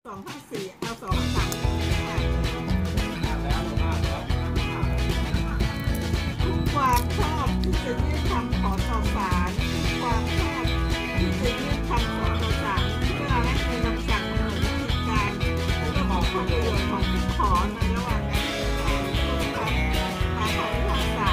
254เอาทุกความชอบที่จะยื่นคำขอต่อศาลทุกความชอบที่จะยื่นคำขอต่อศาลเพื่อให้มีคำสั่งกำหนดวิธีการและระบบผลประโยชน์ของผู้ขอในระหว่างการพิจารณาผู้คำขอพิพากษา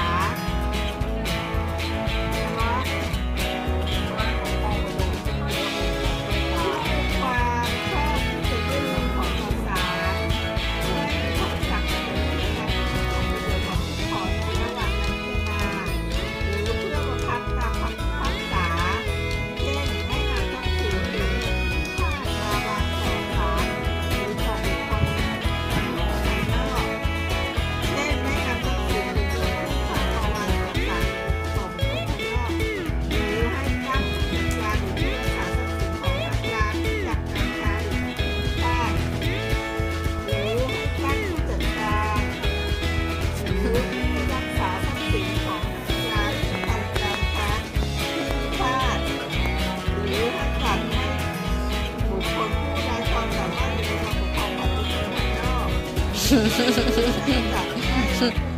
Hehehehe